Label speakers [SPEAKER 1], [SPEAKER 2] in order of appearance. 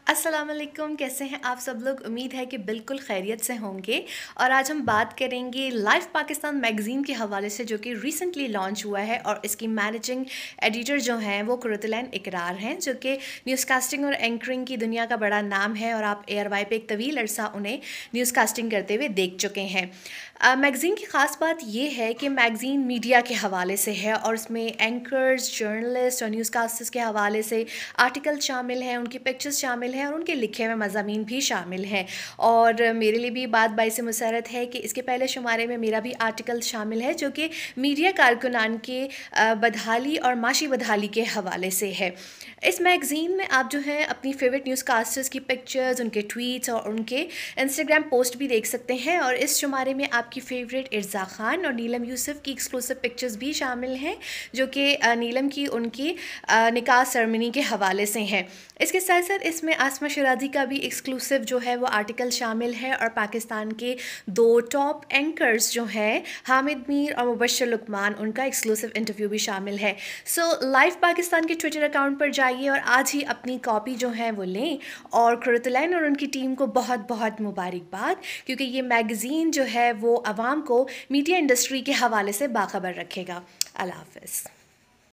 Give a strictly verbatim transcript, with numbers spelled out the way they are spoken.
[SPEAKER 1] अस्सलाम वालेकुम, कैसे हैं आप सब लोग। उम्मीद है कि बिल्कुल खैरियत से होंगे। और आज हम बात करेंगे लाइव पाकिस्तान मैगज़ीन के हवाले से, जो कि रिसेंटली लॉन्च हुआ है और इसकी मैनेजिंग एडिटर जो हैं वो कुरतुलैन इकरार हैं, जो कि न्यूज़कास्टिंग और एंकरिंग की दुनिया का बड़ा नाम है और आप एयर वाई पे एक तवील अरसा उन्हें न्यूज़कास्टिंग करते हुए देख चुके हैं। मैगज़ीन की ख़ास बात यह है कि मैगज़ीन मीडिया के हवाले से है और उसमें एंकर्स, जर्नलिस्ट और न्यूज़कास्टर्स के हवाले से आर्टिकल शामिल हैं, उनकी पिक्चर्स शामिल हैं और उनके लिखे हुए मज़ामीन भी शामिल हैं। और मेरे लिए भी बात बाइस मुसरत है कि इसके पहले शुमारे में मेरा भी आर्टिकल शामिल है, जो कि मीडिया कारकुनान के बदहाली और माशी बदहाली के हवाले से है। इस मैगज़ीन में आप जो हैं अपनी फेवरेट न्यूज़ कास्टर्स की पिक्चर्स, उनके ट्वीट्स और उनके इंस्टाग्राम पोस्ट भी देख सकते हैं। और इस शुमारे में आपकी फ़ेवरेट इर्ज़ा ख़ान और नीलम यूसुफ़ की एक्सक्लूसिव पिक्चर्स भी शामिल हैं, जो कि नीलम की उनकी निकाह सेरेमनी के हवाले से हैं। इसके साथ साथ इसमें आसमा शिराज़ी का भी एक्सक्लूसिव जो है वो आर्टिकल शामिल है और पाकिस्तान के दो टॉप एंकर्स जो हैं हामिद मीर और मुबश्शिर लुकमान, उनका एक्सक्लूसिव इंटरव्यू भी शामिल है। सो लाइव पाकिस्तान के ट्विटर अकाउंट पर जाइए और आज ही अपनी कॉपी जो है वो लें। और कुरतुलैन और उनकी टीम को बहुत बहुत मुबारकबाद, क्योंकि ये मैगज़ीन जो है वो आवाम को मीडिया इंडस्ट्री के हवाले से बाखबर रखेगा। अल्लाह हाफ़िज़।